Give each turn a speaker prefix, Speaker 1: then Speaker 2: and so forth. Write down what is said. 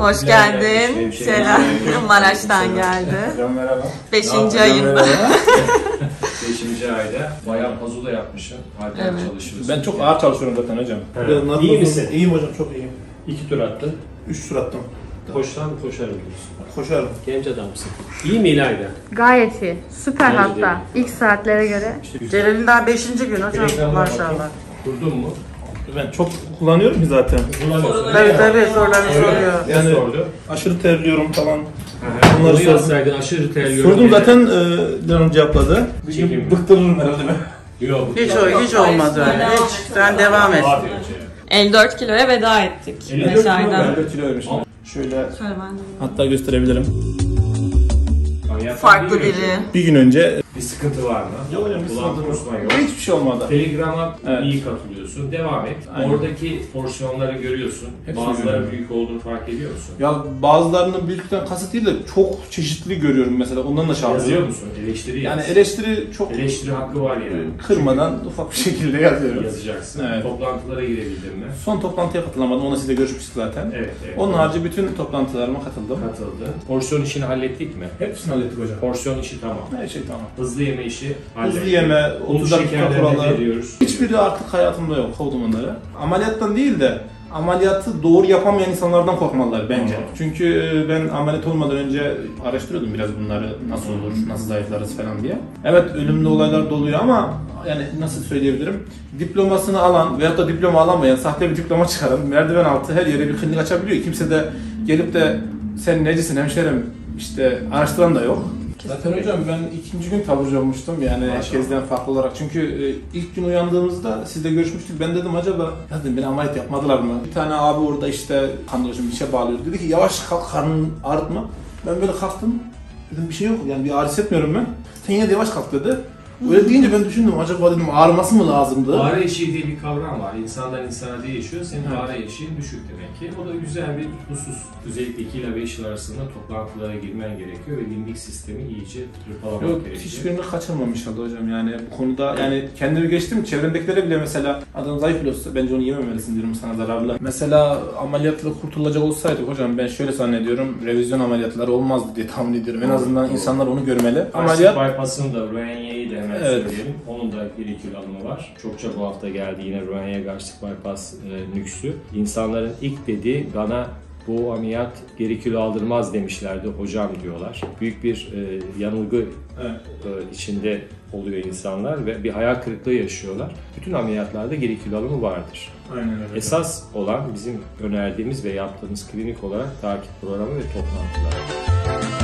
Speaker 1: Hoş geldin. Selam. Maraş'tan geldi.
Speaker 2: Hocam merhaba.
Speaker 1: 5. ayında.
Speaker 3: 5. ayda bayağı puzzle yapmışsın. Hala
Speaker 1: Evet.
Speaker 3: çalışıyorsun.
Speaker 2: Ben çok ağır çalışıyorum zaten hocam.
Speaker 3: Evet. İyi misin?
Speaker 2: İyiyim hocam, çok iyiyim.
Speaker 3: 2 tur attın.
Speaker 2: 3 tur attım.
Speaker 3: Koştan koşarım diyorsun.
Speaker 2: Koşarım.
Speaker 3: Genç adamsın. İyi mi İlayda?
Speaker 4: Gayet iyi. Süper
Speaker 3: Bence de
Speaker 4: hatta. İlk saatlere göre.
Speaker 1: Celal'in daha 5. gün hocam.
Speaker 3: Telegram'a
Speaker 1: Maşallah.
Speaker 3: bakayım. Kurdun mu?
Speaker 2: Ben çok kullanıyorum ki zaten.
Speaker 3: Kullanıyorsun.
Speaker 1: Tabii sorularını soruyor.
Speaker 3: Yani
Speaker 2: Yani
Speaker 3: sordu.
Speaker 2: aşırı terliyorum falan.
Speaker 3: Bunları
Speaker 2: sordum.
Speaker 3: yazsaydın aşırı terliyorum.
Speaker 2: Sordum zaten, canım cevapladı. Bir
Speaker 3: Çekim
Speaker 2: gün
Speaker 3: mi?
Speaker 2: bıktırırım herhalde ben.
Speaker 3: Yok.
Speaker 1: Hiç olmaz öyle. Hiç. Sen devam et. 54 kiloya veda ettik. 5 aydan.
Speaker 2: 54 kiloymuş. Şöyle
Speaker 1: Söyle ben de.
Speaker 2: hatta gösterebilirim.
Speaker 1: Farklı biri.
Speaker 2: Bir gün önce
Speaker 3: Bir sıkıntı var mı?
Speaker 2: yok hocam, bir
Speaker 3: Ulan
Speaker 2: sıkıntı
Speaker 3: kusma yok.
Speaker 2: yok. Hiçbir şey olmadı.
Speaker 3: Telegram'a
Speaker 2: Evet.
Speaker 3: iyi katılıyorsun. Devam et.
Speaker 2: Aynen.
Speaker 3: Oradaki porsiyonları görüyorsun.
Speaker 2: Hepsini
Speaker 3: Bazıları
Speaker 2: görüyorum.
Speaker 3: büyük olduğunu fark ediyor musun?
Speaker 2: Ya bazılarının büyükten kasıt değil de çok çeşitli görüyorum mesela. Ondan da şahit.
Speaker 3: Yazıyor musun? Eleştiri
Speaker 2: Yani
Speaker 3: yaz.
Speaker 2: eleştiri çok
Speaker 3: Eleştiri hakkı var yani.
Speaker 2: kırmadan ufak bir şekilde yazıyorum.
Speaker 3: Yazacaksın.
Speaker 2: Evet.
Speaker 3: Toplantılara girebildin mi?
Speaker 2: Son toplantıya katılamadım. Onunla sizle görüşmüştük zaten.
Speaker 3: Evet.
Speaker 2: Onun harici bütün toplantılarıma katıldım.
Speaker 3: katıldı. Porsiyon işini hallettik mi?
Speaker 2: Hepsini hallettik hocam.
Speaker 3: Porsiyon işi tamam.
Speaker 2: Her şey tamam.
Speaker 3: Hızlı yeme işi hallettik.
Speaker 2: Hızlı yeme,
Speaker 3: Un
Speaker 2: 30 dakika
Speaker 3: şekerlerine
Speaker 2: kuralı.
Speaker 3: veriyoruz.
Speaker 2: Hiçbiri artık hayatımda yok. Kovdum onları. Ameliyattan değil de ameliyatı doğru yapamayan insanlardan korkmalılar bence. Çünkü ben ameliyat olmadan önce araştırıyordum biraz bunları, nasıl olur, nasıl zayıflarız falan diye. Evet, ölümlü olaylar da oluyor ama yani nasıl söyleyebilirim? Diplomasını alan veyahut da diploma alamayan, sahte bir diploma çıkaran, merdiven altı her yere bir klinik açabiliyor. Kimse de gelip de sen necisin hemşerim işte araştıran da yok. Zaten hocam ben 2. gün taburcu olmuştum yani herkesten farklı olarak. Çünkü ilk gün uyandığımızda sizle görüşmüştük. Ben dedim acaba ya dedim, beni ameliyat yapmadılar mı? Bir tane abi orada işte kandırıcım bir şey bağlıyordu. Dedi ki yavaş kalk, karnını ağrıtma. Ben böyle kalktım. Dedim bir şey yok yani, bir ağrı hissetmiyorum ben. Sen yine de yavaş kalk dedi. Öyle deyince ben düşündüm, acaba dedim ağrıması mı lazımdı?
Speaker 3: Ağrı eşiği diye bir kavram var. İnsandan insana değişiyor. Senin ağrı eşiğin düşük demek ki. O da güzel bir husus. Özellikle 2 ile 5 yıl arasında toplantılara girmen gerekiyor ve limbik sistemi iyice hırpalamak
Speaker 2: Yok,
Speaker 3: gerekiyor.
Speaker 2: hiçbirini kaçırmam inşallah hocam yani bu konuda yani kendimi geçtim, çevremdekilere bile mesela adam zayıf kilosu bence onu yememelisin diyorum, sana zararlı. Mesela ameliyatla kurtulacak olsaydık hocam ben şöyle zannediyorum, revizyon ameliyatları olmazdı diye tahmin ediyorum. En azından insanlar onu görmeli.
Speaker 3: Ameliyat bypass'ın da Roentgen'i de hemen
Speaker 2: Evet.
Speaker 3: söyleyelim. Onun da 1 kilo alımı var. Çokça bu hafta geldi yine Roentgen gastric bypass nüksü. İnsanların ilk dediği bana bu ameliyat geri kilo aldırmaz demişlerdi hocam diyorlar. Büyük bir yanılgı içinde oluyor insanlar ve bir hayal kırıklığı yaşıyorlar. Bütün ameliyatlarda geri kilo alımı vardır.
Speaker 2: Aynen öyle.
Speaker 3: Esas olan bizim önerdiğimiz ve yaptığımız klinik olarak takip programı ve toplantılar.